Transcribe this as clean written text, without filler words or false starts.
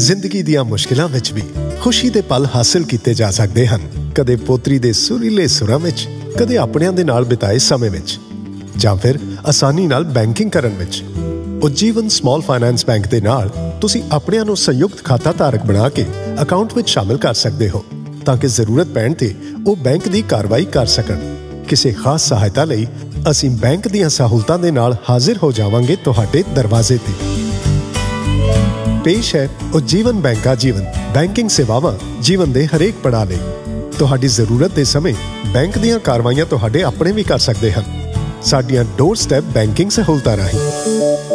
ਜ਼ਿੰਦਗੀ ਦੀਆਂ ਮੁਸ਼ਕਿਲਾਂ ਵਿੱਚ ਵੀ ਖੁਸ਼ੀ ਦੇ ਪਲ ਹਾਸਿਲ ਕੀਤੇ ਜਾ ਸਕਦੇ ਹਨ। ਕਦੇ ਪੋਤਰੀ ਦੇ ਸੁਰੀਲੇ ਸੁਰਾਂ ਵਿੱਚ, ਕਦੇ ਆਪਣਿਆਂ ਦੇ ਨਾਲ ਬਿਤਾਏ ਸਮੇਂ ਵਿੱਚ, ਜਾਂ ਫਿਰ ਆਸਾਨੀ ਨਾਲ ਬੈਂਕਿੰਗ ਕਰਨ ਵਿੱਚ। ਉਜਜੀਵਨ ਸਮਾਲ ਫਾਈਨਾਂਸ ਬੈਂਕ ਦੇ ਨਾਲ ਤੁਸੀਂ ਆਪਣਿਆਂ ਨੂੰ ਸੰਯੁਕਤ ਖਾਤਾ ਧਾਰਕ ਬਣਾ ਕੇ ਅਕਾਊਂਟ ਵਿੱਚ ਸ਼ਾਮਿਲ ਕਰ ਸਕਦੇ ਹੋ, ਤਾਂ ਕਿ ਜ਼ਰੂਰਤ ਪੈਣ ਤੇ ਉਹ ਬੈਂਕ ਦੀ ਕਾਰਵਾਈ ਕਰ ਸਕਣ। ਕਿਸੇ ਖਾਸ ਸਹਾਇਤਾ ਲਈ ਅਸੀਂ ਬੈਂਕ ਦੀਆਂ ਸਹੂਲਤਾਂ ਦੇ ਨਾਲ ਹਾਜ਼ਰ ਹੋ ਜਾਵਾਂਗੇ ਤੁਹਾਡੇ ਦਰਵਾਜ਼ੇ ਤੇ। ਪੇਸ਼ ਹੈ ਉਜਜੀਵਨ ਬੈਂਕਾ ਜੀਵਨ ਬੈਂਕਿੰਗ ਸੇਵਾਵਾਂ ਜੀਵਨ ਦੇ ਹਰੇਕ ਪੜਾਅ ਲਈ। ਤੁਹਾਡੀ ਜ਼ਰੂਰਤ ਦੇ ਸਮੇਂ ਬੈਂਕ ਦੀਆਂ ਕਾਰਵਾਈਆਂ ਤੁਹਾਡੇ ਆਪਣੇ ਵੀ ਕਰ ਸਕਦੇ ਹਨ, ਸਾਡੀਆਂ ਡੋਰ ਸਟੈਪ ਬੈਂਕਿੰਗ ਸਹੂਲਤਾਂ ਰਾਹੀਂ।